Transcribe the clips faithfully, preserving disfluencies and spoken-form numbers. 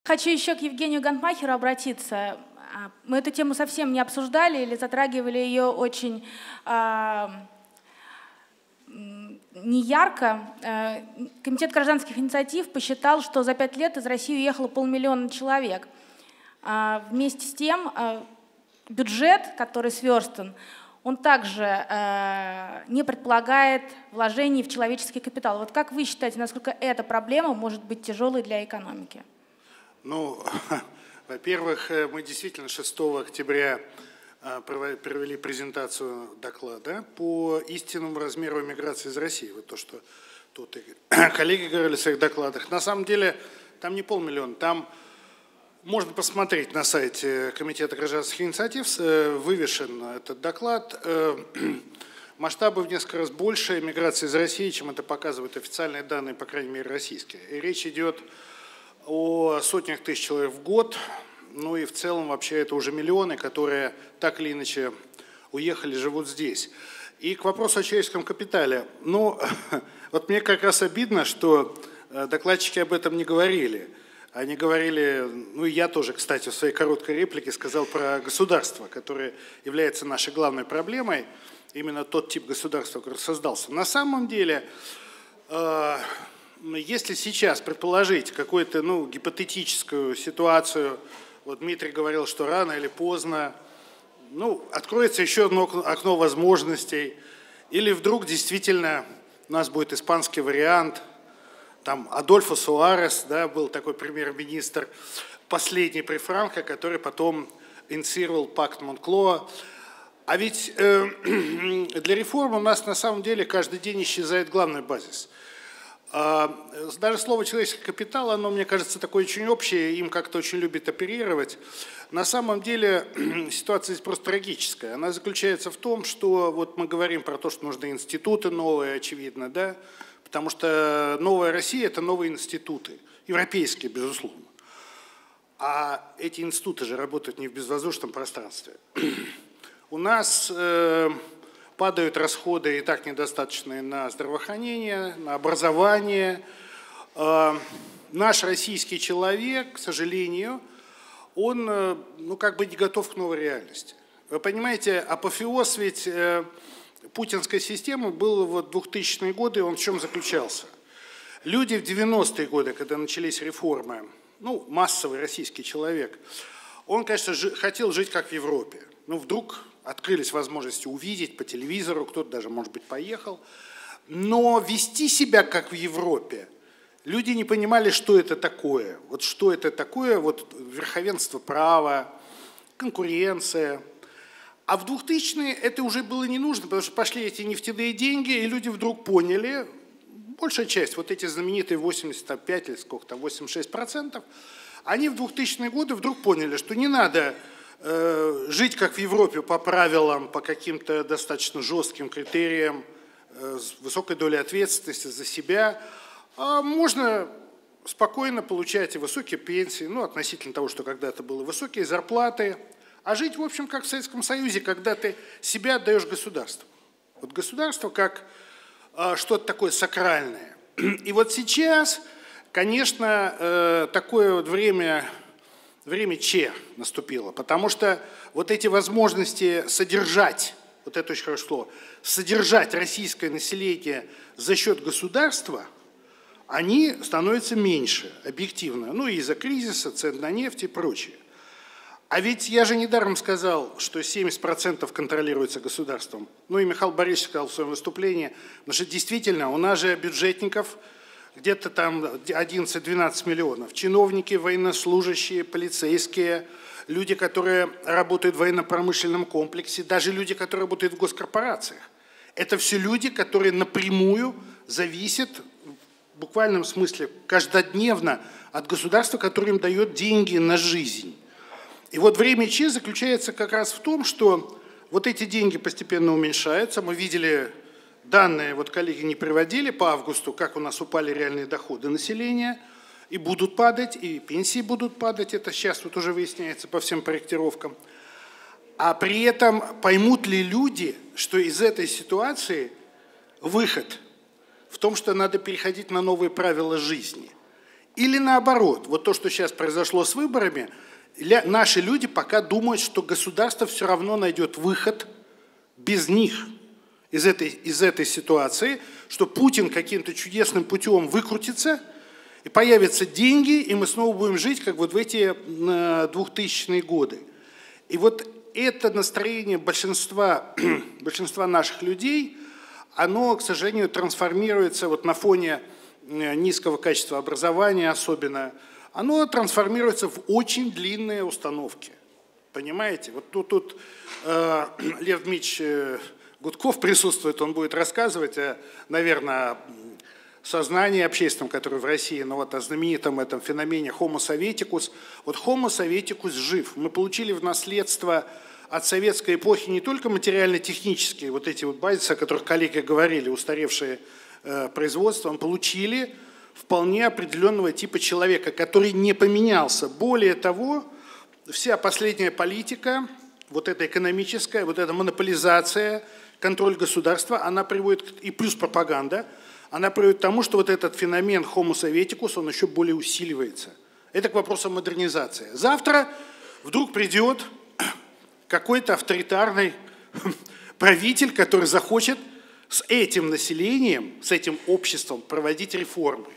Хочу еще к Евгению Гантмахеру обратиться. Мы эту тему совсем не обсуждали или затрагивали ее очень э, неярко. Комитет гражданских инициатив посчитал, что за пять лет из России уехало полмиллиона человек. Э, вместе с тем э, бюджет, который сверстан, он также э, не предполагает вложений в человеческий капитал. Вот как вы считаете, насколько эта проблема может быть тяжелой для экономики? Ну, во-первых, мы действительно шестого октября провели презентацию доклада по истинному размеру эмиграции из России. Вот то, что тут и коллеги говорили в своих докладах. На самом деле там не полмиллиона, там можно посмотреть на сайте Комитета гражданских инициатив, вывешен этот доклад. Масштабы в несколько раз больше эмиграции из России, чем это показывают официальные данные, по крайней мере, российские. И речь идет о сотнях тысяч человек в год, ну и в целом вообще это уже миллионы, которые так или иначе уехали, живут здесь. И к вопросу о человеческом капитале. Ну, вот мне как раз обидно, что докладчики об этом не говорили. Они говорили, ну и я тоже, кстати, в своей короткой реплике сказал про государство, которое является нашей главной проблемой, именно тот тип государства, который создался. На самом деле, если сейчас предположить какую-то ну, гипотетическую ситуацию, вот Дмитрий говорил, что рано или поздно, ну, откроется еще одно окно возможностей, или вдруг действительно у нас будет испанский вариант, там Адольфо Суарес, да, был такой премьер-министр, последний при Франко, который потом инициировал пакт Монклоа. А ведь э, для реформ у нас на самом деле каждый день исчезает главный базис. Даже слово «человеческий капитал», оно, мне кажется, такое очень общее, им как-то очень любят оперировать. На самом деле ситуация здесь просто трагическая. Она заключается в том, что вот мы говорим про то, что нужны институты новые, очевидно, да, потому что новая Россия – это новые институты, европейские, безусловно. А эти институты же работают не в безвоздушном пространстве. У нас э, падают расходы и так недостаточные на здравоохранение, на образование. Э, наш российский человек, к сожалению, он э, ну, как бы не готов к новой реальности. Вы понимаете, апофеоз ведь э, путинской системы был в двухтысячные годы, он в чем заключался? Люди в девяностые годы, когда начались реформы, ну, массовый российский человек, он, конечно, жи- хотел жить как в Европе. Ну, вдруг открылись возможности увидеть по телевизору, кто-то даже, может быть, поехал. Но вести себя как в Европе, люди не понимали, что это такое. Вот что это такое, вот верховенство права, конкуренция. А в двухтысячные это уже было не нужно, потому что пошли эти нефтяные деньги, и люди вдруг поняли, большая часть, вот эти знаменитые восемьдесят пять или сколько там, восемьдесят шесть процентов, они в двухтысячные годы вдруг поняли, что не надо э, жить как в Европе по правилам, по каким-то достаточно жестким критериям, э, с высокой долей ответственности за себя, а можно спокойно получать и высокие пенсии, ну, относительно того, что когда-то было высокие зарплаты, а жить, в общем, как в Советском Союзе, когда ты себя отдаешь государству. Вот государство как э, что-то такое сакральное. И вот сейчас, конечно, э, такое вот время, время Че наступило, потому что вот эти возможности содержать, вот это очень хорошо слово, содержать российское население за счет государства, они становятся меньше, объективно, ну, из-за кризиса, цен на нефть и прочее. А ведь я же недаром сказал, что семьдесят процентов контролируется государством. Ну и Михаил Борисович сказал в своем выступлении, потому что действительно у нас же бюджетников где-то там одиннадцать-двенадцать миллионов. Чиновники, военнослужащие, полицейские, люди, которые работают в военно-промышленном комплексе, даже люди, которые работают в госкорпорациях. Это все люди, которые напрямую зависят, в буквальном смысле, каждодневно от государства, которое им дает деньги на жизнь. И вот время Че заключается как раз в том, что вот эти деньги постепенно уменьшаются. Мы видели данные, вот коллеги не приводили по августу, как у нас упали реальные доходы населения, и будут падать, и пенсии будут падать, это сейчас вот уже выясняется по всем корректировкам. А при этом поймут ли люди, что из этой ситуации выход в том, что надо переходить на новые правила жизни? Или наоборот, вот то, что сейчас произошло с выборами, наши люди пока думают, что государство все равно найдет выход без них из этой, из этой ситуации, что Путин каким-то чудесным путем выкрутится, и появятся деньги, и мы снова будем жить, как вот в эти двухтысячные годы. И вот это настроение большинства, большинства наших людей, оно, к сожалению, трансформируется вот на фоне низкого качества образования особенно, оно трансформируется в очень длинные установки. Понимаете? Вот тут, тут э, Лев Дмитриевич э, Гудков присутствует, он будет рассказывать, о, наверное, о сознании общественном, которое в России, но вот о знаменитом этом феномене Homo Sovieticus. Вот Homo Sovieticus жив. Мы получили в наследство от советской эпохи не только материально-технические, вот эти вот базисы, о которых коллеги говорили, устаревшие э, производства, мы получили вполне определенного типа человека, который не поменялся. Более того, вся последняя политика, вот эта экономическая, вот эта монополизация, контроль государства, она приводит, и плюс пропаганда, она приводит к тому, что вот этот феномен Homo Sovieticus, он еще более усиливается. Это к вопросу модернизации. Завтра вдруг придет какой-то авторитарный правитель, который захочет с этим населением, с этим обществом проводить реформы.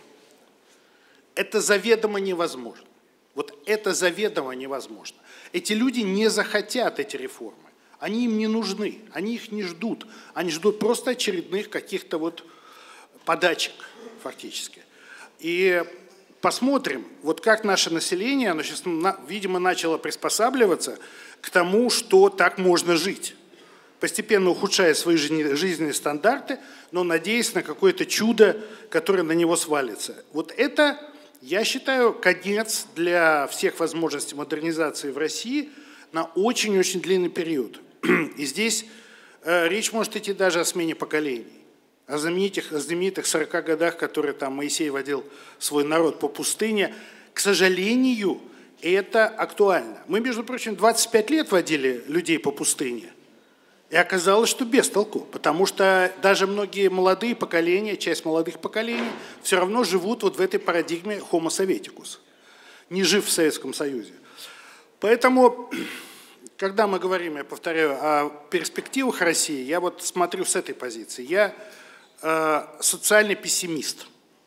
Это заведомо невозможно. Вот это заведомо невозможно. Эти люди не захотят эти реформы. Они им не нужны, они их не ждут. Они ждут просто очередных каких-то вот подачек фактически. И посмотрим, вот как наше население, оно сейчас, видимо, начало приспосабливаться к тому, что так можно жить, постепенно ухудшая свои жизненные стандарты, но надеясь на какое-то чудо, которое на него свалится. Вот это, я считаю, конец для всех возможностей модернизации в России на очень-очень длинный период. И здесь э, речь может идти даже о смене поколений, о знаменитых, о знаменитых сорока годах, которые там Моисей водил свой народ по пустыне. К сожалению, это актуально. Мы, между прочим, двадцать пять лет водили людей по пустыне. И оказалось, что без толку, потому что даже многие молодые поколения, часть молодых поколений, все равно живут вот в этой парадигме Homo Sovieticus, не жив в Советском Союзе. Поэтому, когда мы говорим, я повторяю, о перспективах России, я вот смотрю с этой позиции. Я э, социальный пессимист,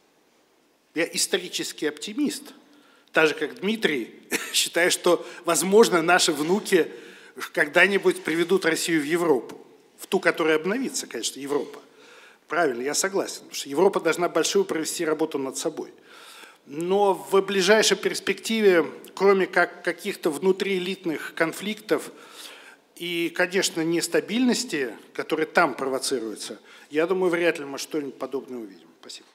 я исторический оптимист, так же, как Дмитрий, считаю, что, возможно, наши внуки когда-нибудь приведут Россию в Европу, в ту, которая обновится, конечно, Европа. Правильно, я согласен, потому что Европа должна большую провести работу над собой. Но в ближайшей перспективе, кроме как каких-то внутриэлитных конфликтов и, конечно, нестабильности, которые там провоцируются, я думаю, вряд ли мы что-нибудь подобное увидим. Спасибо.